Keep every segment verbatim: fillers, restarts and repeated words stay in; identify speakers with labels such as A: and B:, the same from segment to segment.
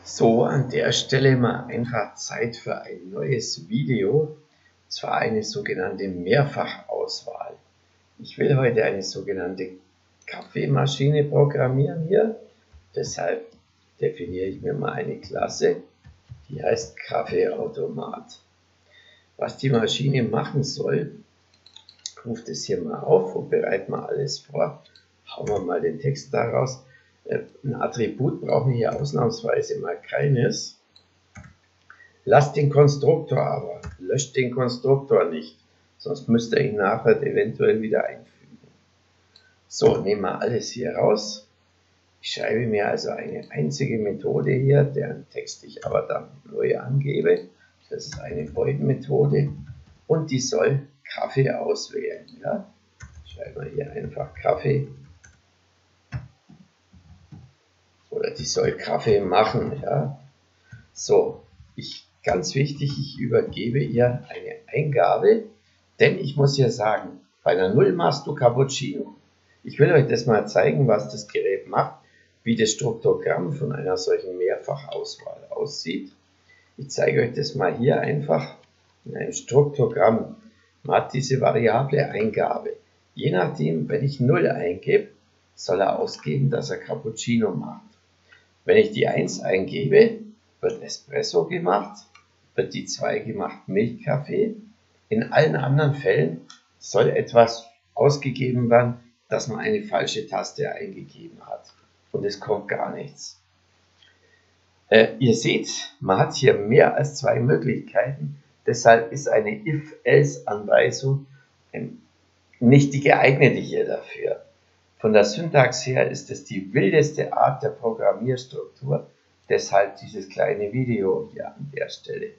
A: So, an der Stelle mal einfach Zeit für ein neues Video, und zwar eine sogenannte Mehrfachauswahl. Ich will heute eine sogenannte Kaffeemaschine programmieren hier, deshalb definiere ich mir mal eine Klasse, die heißt Kaffeeautomat. Was die Maschine machen soll, ich rufe das hier mal auf und bereite mal alles vor, hauen wir mal den Text daraus. Ein Attribut brauchen wir hier ausnahmsweise mal keines. Lasst den Konstruktor aber, löscht den Konstruktor nicht, sonst müsst ihr ihn nachher eventuell wieder einfügen. So, nehmen wir alles hier raus. Ich schreibe mir also eine einzige Methode hier, deren Text ich aber dann neu angebe. Das ist eine Void-Methode und die soll Kaffee auswählen. Ja? Schreiben wir hier einfach Kaffee. Oder die soll Kaffee machen. Ja? So, ich, ganz wichtig, ich übergebe ihr eine Eingabe, denn ich muss hier sagen, bei einer Null machst du Cappuccino. Ich will euch das mal zeigen, was das Gerät macht, wie das Struktogramm von einer solchen Mehrfachauswahl aussieht. Ich zeige euch das mal hier einfach in einem Struktogramm. Man hat diese variable Eingabe. Je nachdem, wenn ich Null eingebe, soll er ausgeben, dass er Cappuccino macht. Wenn ich die eins eingebe, wird Espresso gemacht, wird die zwei gemacht Milchkaffee. In allen anderen Fällen soll etwas ausgegeben werden, dass man eine falsche Taste eingegeben hat. Und es kommt gar nichts. Äh, ihr seht, man hat hier mehr als zwei Möglichkeiten. Deshalb ist eine If-Else-Anweisung nicht die geeignete hier dafür. Von der Syntax her ist es die wildeste Art der Programmierstruktur, deshalb dieses kleine Video hier an der Stelle.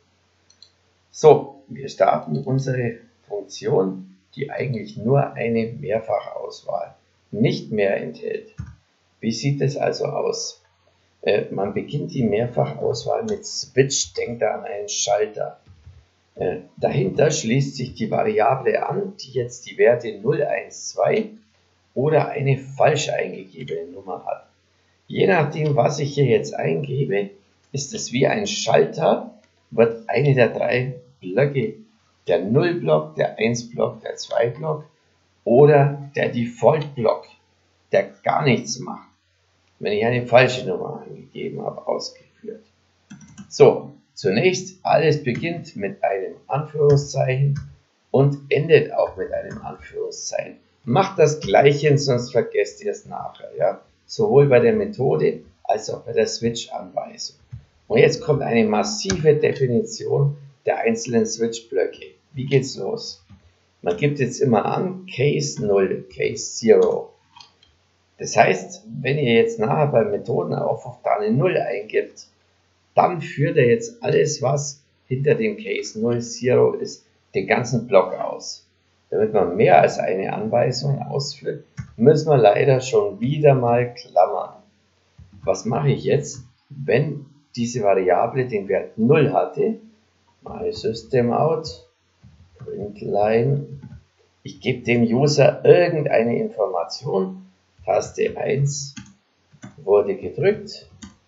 A: So, wir starten unsere Funktion, die eigentlich nur eine Mehrfachauswahl, nicht mehr enthält. Wie sieht es also aus? Äh, man beginnt die Mehrfachauswahl mit Switch, denkt da an einen Schalter. Äh, dahinter schließt sich die Variable an, die jetzt die Werte null, eins, zwei oder eine falsch eingegebene Nummer hat. Je nachdem, was ich hier jetzt eingebe, ist es wie ein Schalter, wird eine der drei Blöcke, der Null-Block, der eins-Block, der zwei-Block oder der Default-Block, der gar nichts macht, wenn ich eine falsche Nummer eingegeben habe, ausgeführt. So, zunächst, alles beginnt mit einem Anführungszeichen und endet auch mit einem Anführungszeichen. Macht das Gleiche, sonst vergesst ihr es nachher. Ja? Sowohl bei der Methode als auch bei der Switch-Anweisung. Und jetzt kommt eine massive Definition der einzelnen Switch-Blöcke. Wie geht's los? Man gibt jetzt immer an Case null, Case null. Das heißt, wenn ihr jetzt nachher beim Methodenaufruf da eine null eingibt, dann führt er jetzt alles, was hinter dem Case null, null ist, den ganzen Block aus. Damit man mehr als eine Anweisung ausführt, müssen wir leider schon wieder mal klammern. Was mache ich jetzt, wenn diese Variable den Wert null hatte? Mal Systemout, Printline. Ich gebe dem User irgendeine Information. Taste eins wurde gedrückt.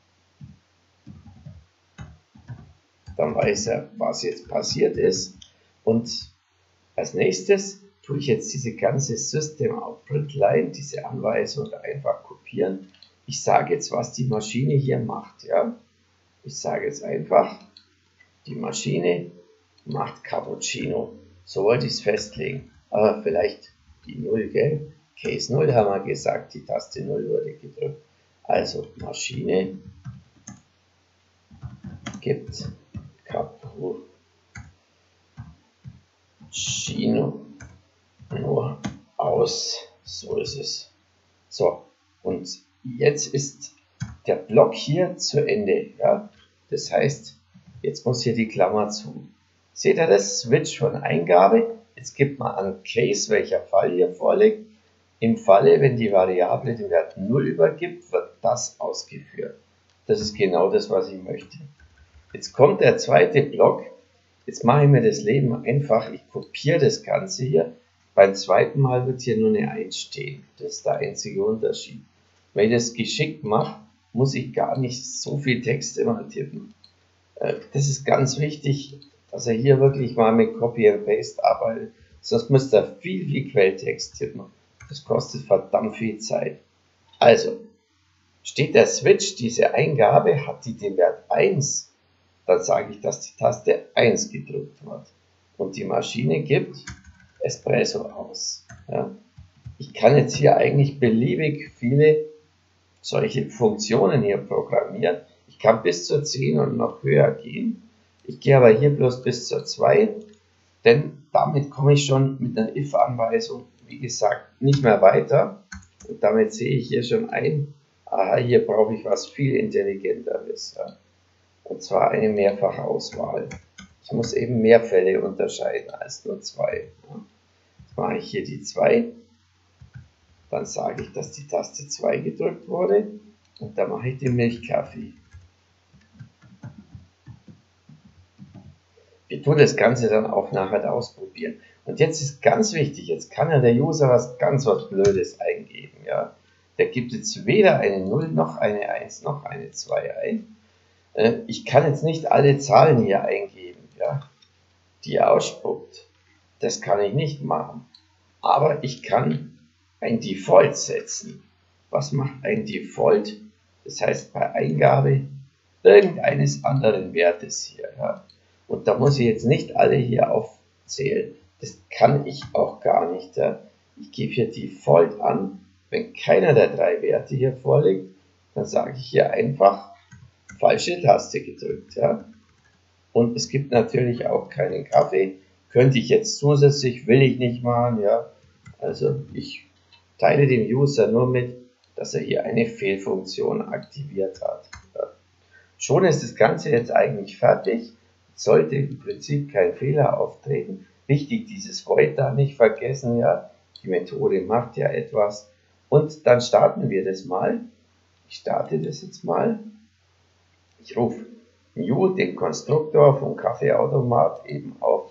A: Dann weiß er, was jetzt passiert ist. Und als nächstes tue ich jetzt diese ganze Systemout-Printline, diese Anweisung einfach kopieren. Ich sage jetzt, was die Maschine hier macht. Ja? Ich sage jetzt einfach, die Maschine macht Cappuccino. So wollte ich es festlegen. Aber vielleicht die null, gell? Case null haben wir gesagt, die Taste null wurde gedrückt. Also Maschine gibt Cappuccino nur aus. So ist es. So, und jetzt ist der Block hier zu Ende. Ja? Das heißt, jetzt muss hier die Klammer zu. Seht ihr das? Switch von Eingabe. Jetzt gibt man an Case, welcher Fall hier vorliegt. Im Falle, wenn die Variable den Wert null übergibt, wird das ausgeführt. Das ist genau das, was ich möchte. Jetzt kommt der zweite Block. Jetzt mache ich mir das Leben einfach. Ich kopiere das Ganze hier. Beim zweiten Mal wird hier nur eine eins stehen. Das ist der einzige Unterschied. Wenn ich das geschickt mache, muss ich gar nicht so viel Text immer tippen. Das ist ganz wichtig, dass er hier wirklich mal mit Copy and Paste arbeitet, sonst müsst ihr viel, viel Quelltext tippen. Das kostet verdammt viel Zeit. Also, steht der Switch, diese Eingabe, hat die den Wert eins, dann sage ich, dass die Taste eins gedrückt wird. Und die Maschine gibt Espresso aus. Ja. Ich kann jetzt hier eigentlich beliebig viele solche Funktionen hier programmieren. Ich kann bis zur zehn und noch höher gehen. Ich gehe aber hier bloß bis zur zwei, denn damit komme ich schon mit einer if-Anweisung, wie gesagt, nicht mehr weiter. Und damit sehe ich hier schon ein, aha, hier brauche ich was viel Intelligenteres. Ja. Und zwar eine Mehrfachauswahl. Ich muss eben mehr Fälle unterscheiden als nur zwei. Ja. Jetzt mache ich hier die zwei. Dann sage ich, dass die Taste zwei gedrückt wurde. Und dann mache ich den Milchkaffee. Wir tun das Ganze dann auch nachher ausprobieren. Und jetzt ist ganz wichtig, jetzt kann ja der User was ganz was Blödes eingeben. Ja. Der gibt jetzt weder eine null noch eine eins noch eine zwei ein. Äh, ich kann jetzt nicht alle Zahlen hier eingeben, ja, die er ausspuckt. Das kann ich nicht machen. Aber ich kann ein Default setzen. Was macht ein Default? Das heißt bei Eingabe irgendeines anderen Wertes hier. Ja. Und da muss ich jetzt nicht alle hier aufzählen. Das kann ich auch gar nicht. Ja. Ich gebe hier Default an. Wenn keiner der drei Werte hier vorliegt, dann sage ich hier einfach falsche Taste gedrückt. Ja. Und es gibt natürlich auch keinen Kaffee. Könnte ich jetzt zusätzlich, will ich nicht machen. Ja. Also ich teile dem User nur mit, dass er hier eine Fehlfunktion aktiviert hat. Ja. Schon ist das Ganze jetzt eigentlich fertig. Sollte im Prinzip kein Fehler auftreten. Wichtig, dieses Void da nicht vergessen, ja, die Methode macht ja etwas. Und dann starten wir das mal. Ich starte das jetzt mal. Ich rufe New, den Konstruktor vom Kaffeeautomat, eben auf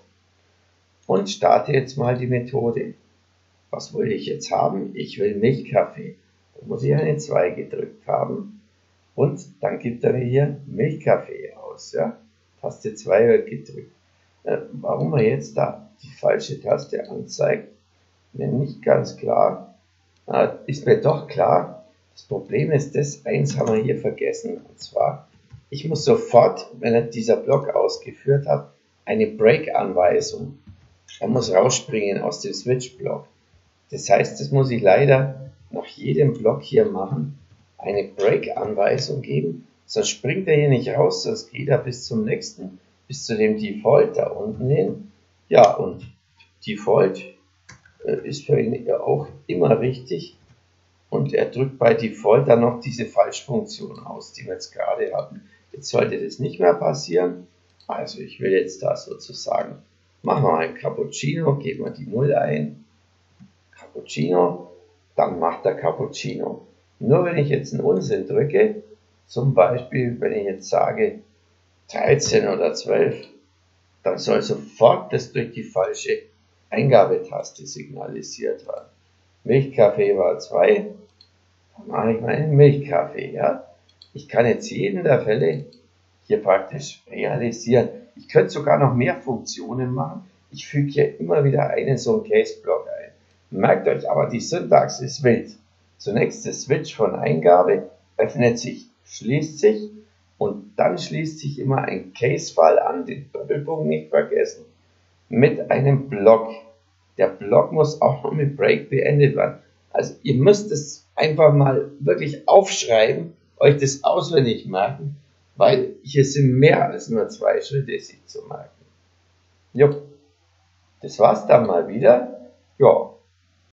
A: und starte jetzt mal die Methode. Was will ich jetzt haben? Ich will Milchkaffee. Da muss ich eine zwei gedrückt haben. Und dann gibt er mir hier Milchkaffee aus, ja. Taste zwei wird gedrückt. Äh, warum er jetzt da die falsche Taste anzeigt, mir nicht ganz klar. Äh, ist mir doch klar. Das Problem ist, das eins haben wir hier vergessen. Und zwar, ich muss sofort, wenn er dieser Block ausgeführt hat, eine Break-Anweisung. Er muss rausspringen aus dem Switch-Block. Das heißt, das muss ich leider nach jedem Block hier machen, eine Break-Anweisung geben. Sonst springt er hier nicht raus, sonst geht er bis zum nächsten, bis zu dem Default da unten hin. Ja, und Default äh, ist für ihn auch immer richtig. Und er drückt bei Default dann noch diese Falschfunktion aus, die wir jetzt gerade hatten. Jetzt sollte das nicht mehr passieren. Also ich will jetzt da sozusagen, machen wir ein Cappuccino, geben wir die null ein. Cappuccino, dann macht er Cappuccino. Nur wenn ich jetzt einen Unsinn drücke, zum Beispiel, wenn ich jetzt sage dreizehn oder zwölf, dann soll sofort das durch die falsche Eingabetaste signalisiert werden. Milchkaffee war zwei, dann mache ich meinen Milchkaffee. Ja? Ich kann jetzt jeden der Fälle hier praktisch realisieren. Ich könnte sogar noch mehr Funktionen machen. Ich füge hier immer wieder einen so einen Case-Block ein. Merkt euch aber, die Syntax ist wild. Zunächst der Switch von Eingabe öffnet sich, schließt sich und dann schließt sich immer ein Case-File an, den Doppelpunkt nicht vergessen, mit einem Block. Der Block muss auch noch mit Break beendet werden. Also ihr müsst es einfach mal wirklich aufschreiben, euch das auswendig merken, weil hier sind mehr als nur zwei Schritte sich zu merken. Jo, das war's dann mal wieder. Ja.